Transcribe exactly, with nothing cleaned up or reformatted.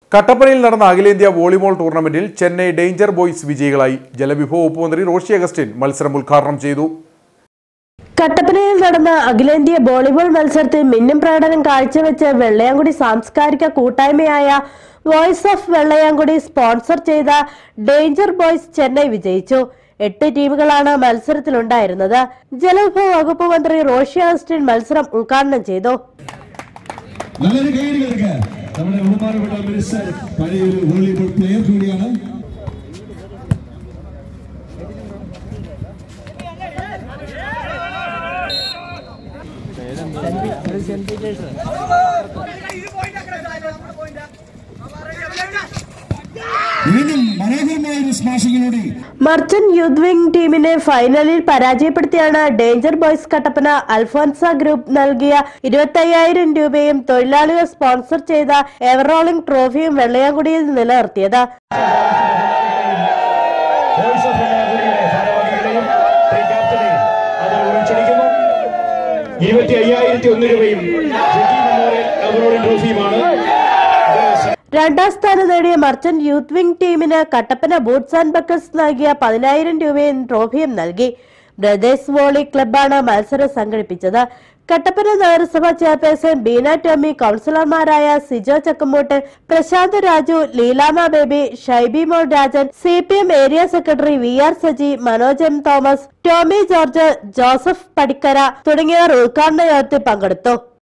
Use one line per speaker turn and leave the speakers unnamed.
കട്ടപ്പനയിൽ നടന്ന അഖിലേന്ത്യാ വോളിബോൾ ടൂർണമെന്റിൽ ചെന്നൈ ഡേഞ്ചർ ബോയ്സ് വിജയികളായി. ജലവിഭവ വകുപ്പ് മന്ത്രി റോഷി അഗസ്റ്റിൻ മത്സരം ഉദ്ഘാടനം ചെയ്തു.
കട്ടപ്പനയിൽ നടന്ന അഖിലേന്ത്യാ വോളിബോൾ മത്സരത്തിൽ മിന്നും പ്രകടനം കാഴ്ചവെച്ച് വെള്ളയാങ്കുടി സാംസ്കാരിക കൂട്ടായ്മയായ വോയിസ് ഓഫ് വെള്ളയാങ്കുടി സ്പോൺസർ ചെയ്ത ഡേഞ്ചർ ബോയ്സ് ചെന്നൈ വിജയിച്ചു. എട്ട് ടീമുകളാണ് മത്സരത്തിലുണ്ടായിരുന്നത്. ജലവിഭവ വകുപ്പ് മന്ത്രി റോഷി അഗസ്റ്റിൻ മത്സരം ഉദ്ഘാടനം ചെയ്തു.
നമ്മുടെ ബഹുമാനപ്പെട്ട മിനിസ്റ്റർ പഴയൊരു വോളിബോൾ പ്ലെയർ കൂടിയാണ്.
മർച്ചന്റ് യൂത്ത് വിംഗ് ടീമിനെ ഫൈനലിൽ പരാജയപ്പെടുത്തിയാണ് danger boys Kattappana Alphonsa group നൽകിയ ഇരുപത്തി അയ്യായിരം രൂപയും തൊഴിലാളികൾ സ്പോൺസർ ചെയ്ത എവർറോളിംഗ് ട്രോഫിയും വെള്ളയാങ്കുടിയിൽ നിലനിർത്തിയത്.
ഇരുപത്തി അയ്യായിരത്തി ഒന്ന് രൂപയും ട്രോഫിയുമാണ്.
രണ്ടാം സ്ഥാനം നേടിയ മർച്ചന്റ് യൂത്ത് വിംഗ് ടീമിന് കട്ടപ്പന ബൂട്ട്സ് ആൻഡ് ബക്കറ്റ്സ് നൽകിയ പതിനായിരം രൂപയും ട്രോഫിയും നൽകി. ബ്രദേഴ്സ് വോളി ക്ലബ്ബാണ് മത്സരം സംഘടിപ്പിച്ചത്. കട്ടപ്പന നഗരസഭാ ചെയർപേഴ്സൺ ബീന ടോമി, കൌൺസിലർമാരായ Sijo Chakkamoottu, Prasanth Raju, Leelamma Baby, Shaiby Mol Rajan, C P M area secretary V R Saji, Manoj M Thomas, Tomy George, Joseph Padikkara തുടങ്ങിയവർ ഉദ്ഘാടന യോഗത്തിൽ പങ്കെടുത്തു.